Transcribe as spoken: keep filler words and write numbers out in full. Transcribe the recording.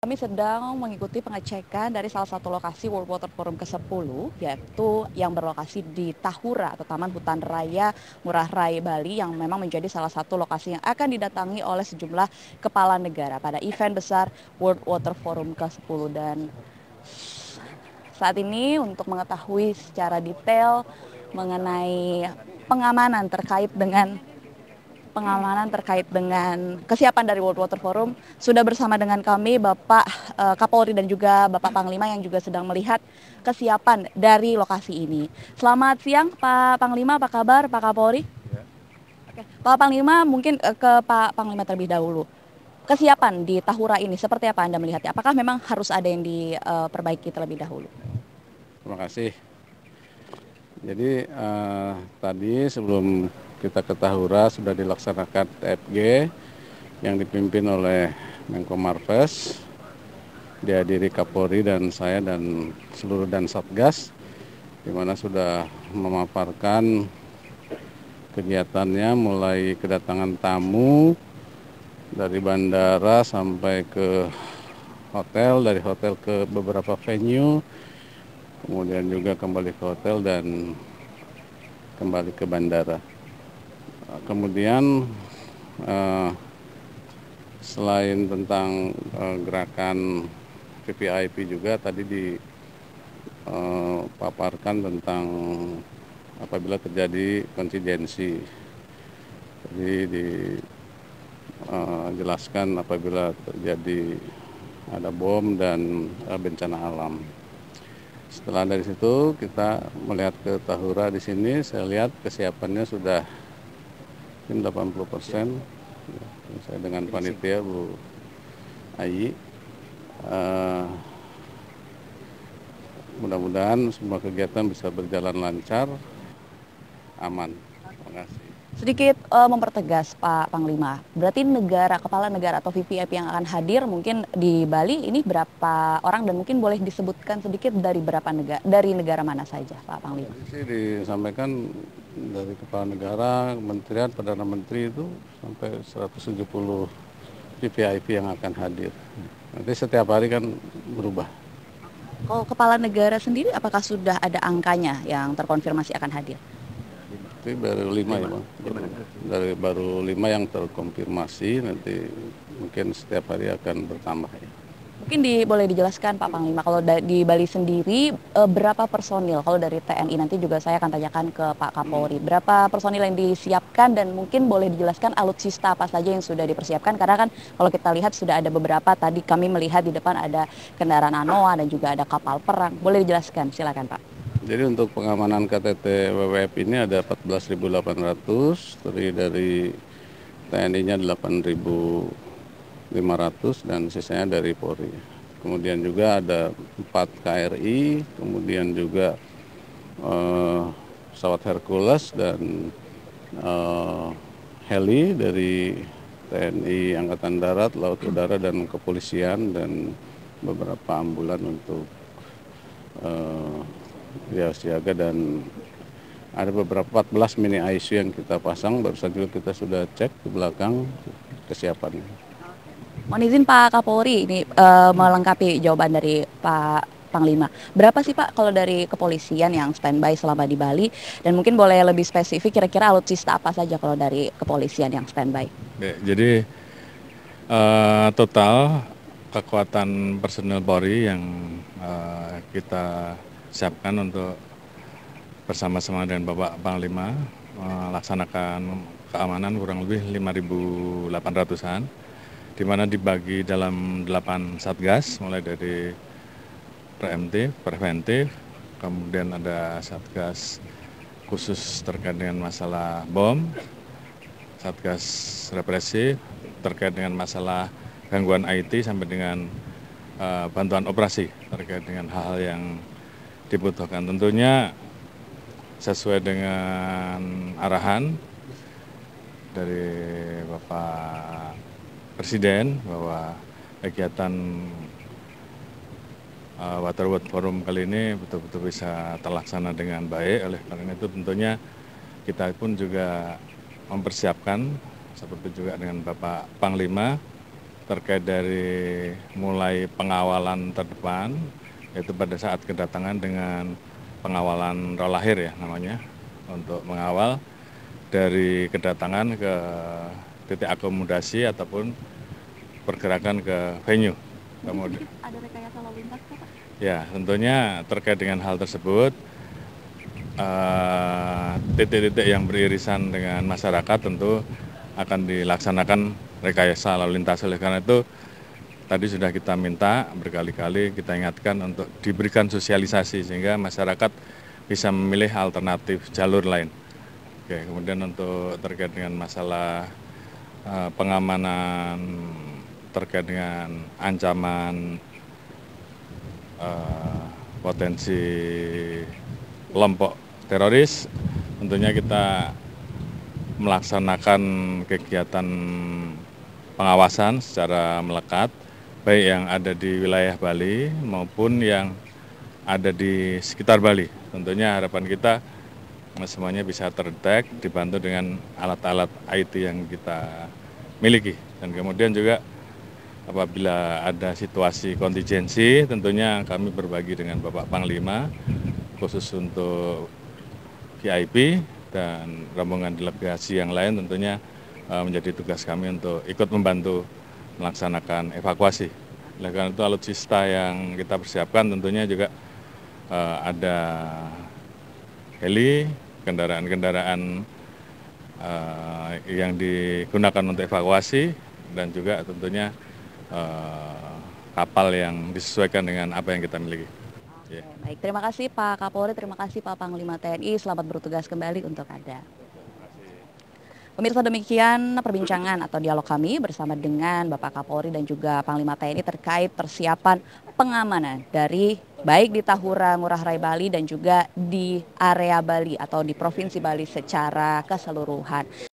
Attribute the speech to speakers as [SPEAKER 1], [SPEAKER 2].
[SPEAKER 1] kami sedang mengikuti pengecekan dari salah satu lokasi World Water Forum ke sepuluh, yaitu yang berlokasi di Tahura atau Taman Hutan Raya Ngurah Rai, Bali, yang memang menjadi salah satu lokasi yang akan didatangi oleh sejumlah kepala negara pada event besar World Water Forum ke sepuluh. Dan saat ini untuk mengetahui secara detail mengenai pengamanan terkait dengan pengamanan terkait dengan kesiapan dari World Water Forum, sudah bersama dengan kami Bapak uh, Kapolri dan juga Bapak Panglima yang juga sedang melihat kesiapan dari lokasi ini. Selamat siang Pak Panglima, apa kabar Pak Kapolri?
[SPEAKER 2] Ya.
[SPEAKER 1] Oke, Pak Panglima, mungkin uh, ke Pak Panglima terlebih dahulu. Kesiapan di Tahura ini seperti apa Anda melihatnya? Apakah memang harus ada yang diperbaiki terlebih dahulu?
[SPEAKER 2] Terima kasih. Jadi eh, tadi sebelum kita ke Tahura sudah dilaksanakan T F G yang dipimpin oleh Menko Marves, dihadiri Kapolri dan saya dan seluruh dan Satgas, di mana sudah memaparkan kegiatannya mulai kedatangan tamu dari bandara sampai ke hotel, dari hotel ke beberapa venue, kemudian juga kembali ke hotel dan kembali ke bandara. Kemudian eh, selain tentang eh, gerakan V V I P juga tadi dipaparkan tentang apabila terjadi kontingensi. Jadi dijelaskan apabila terjadi ada bom dan eh, bencana alam. Setelah dari situ kita melihat ke Tahura di sini, saya lihat kesiapannya sudah mungkin delapan puluh persen. Saya dengan panitia Bu Ayi. Uh, mudah-mudahan semua kegiatan bisa berjalan lancar, aman. Terima kasih.
[SPEAKER 1] Sedikit uh, mempertegas Pak Panglima, berarti negara, kepala negara atau V V I P yang akan hadir mungkin di Bali ini berapa orang dan mungkin boleh disebutkan sedikit dari berapa negara, dari negara mana saja Pak Panglima?
[SPEAKER 2] Tadi sih disampaikan dari kepala negara, kementerian, perdana menteri itu sampai seratus tujuh puluh V V I P yang akan hadir. Nanti setiap hari kan berubah.
[SPEAKER 1] Kalau kepala negara sendiri apakah sudah ada angkanya yang terkonfirmasi akan hadir?
[SPEAKER 2] Tapi baru lima ya Bang, dari baru lima yang terkonfirmasi, nanti mungkin setiap hari akan bertambah ya.
[SPEAKER 1] Mungkin di, boleh dijelaskan Pak Panglima, kalau da, di Bali sendiri e, berapa personil? Kalau dari T N I nanti juga saya akan tanyakan ke Pak Kapolri, berapa personil yang disiapkan dan mungkin boleh dijelaskan alutsista apa saja yang sudah dipersiapkan, karena kan kalau kita lihat sudah ada beberapa, tadi kami melihat di depan ada kendaraan anoa dan juga ada kapal perang. Boleh dijelaskan, silakan Pak.
[SPEAKER 2] Jadi untuk pengamanan K T T W W F ini ada empat belas ribu delapan ratus, terdiri dari T N I-nya delapan ribu lima ratus dan sisanya dari Polri. Kemudian juga ada empat K R I, kemudian juga eh, pesawat Hercules dan eh, heli dari T N I Angkatan Darat, Laut Udara, dan Kepolisian, dan beberapa ambulan untuk eh, ya siaga, dan ada beberapa empat belas mini I C U yang kita pasang, baru saja kita sudah cek ke belakang kesiapannya.
[SPEAKER 1] Mohon izin Pak Kapolri ini uh, melengkapi jawaban dari Pak Panglima. Berapa sih Pak kalau dari kepolisian yang standby selama di Bali? Dan mungkin boleh lebih spesifik kira-kira alutsista apa saja kalau dari kepolisian yang standby?
[SPEAKER 3] Oke, jadi uh, total kekuatan personel Polri yang uh, kita siapkan untuk bersama-sama dengan Bapak Panglima melaksanakan keamanan kurang lebih lima ribu delapan ratusan, di mana dibagi dalam delapan satgas, mulai dari preemptif, preventif, kemudian ada satgas khusus terkait dengan masalah bom, satgas represif terkait dengan masalah gangguan I T, sampai dengan uh, bantuan operasi terkait dengan hal-hal yang dibutuhkan. Tentunya sesuai dengan arahan dari Bapak Presiden bahwa kegiatan uh, Water World Forum kali ini betul-betul bisa terlaksana dengan baik. Oleh karena itu tentunya kita pun juga mempersiapkan seperti juga dengan Bapak Panglima terkait dari mulai pengawalan terdepan, yaitu pada saat kedatangan dengan pengawalan roh lahir ya namanya, untuk mengawal dari kedatangan ke titik akomodasi ataupun pergerakan ke venue. Kemudian
[SPEAKER 1] ada rekayasa lalu lintas, Pak?
[SPEAKER 3] Ya, tentunya terkait dengan hal tersebut, eh, titik-titik yang beririsan dengan masyarakat tentu akan dilaksanakan rekayasa lalu lintas. Oleh karena itu, tadi sudah kita minta berkali-kali, kita ingatkan untuk diberikan sosialisasi sehingga masyarakat bisa memilih alternatif jalur lain. Oke, kemudian untuk terkait dengan masalah uh, pengamanan terkait dengan ancaman uh, potensi kelompok teroris, tentunya kita melaksanakan kegiatan pengawasan secara melekat, baik yang ada di wilayah Bali maupun yang ada di sekitar Bali. Tentunya harapan kita semuanya bisa terdetek, dibantu dengan alat-alat I T yang kita miliki. Dan kemudian juga apabila ada situasi kontingensi, tentunya kami berbagi dengan Bapak Panglima, khusus untuk V I P dan rombongan delegasi yang lain tentunya menjadi tugas kami untuk ikut membantu melaksanakan evakuasi. Oleh karena itu alutsista yang kita persiapkan tentunya juga uh, ada heli, kendaraan-kendaraan uh, yang digunakan untuk evakuasi, dan juga tentunya uh, kapal yang disesuaikan dengan apa yang kita miliki.
[SPEAKER 1] Oke, baik, terima kasih Pak Kapolri, terima kasih Pak Panglima T N I, selamat bertugas kembali untuk Anda. Pemirsa, demikian perbincangan atau dialog kami bersama dengan Bapak Kapolri dan juga Panglima T N I terkait persiapan pengamanan dari baik di Tahura Ngurah Rai Bali dan juga di area Bali atau di Provinsi Bali secara keseluruhan.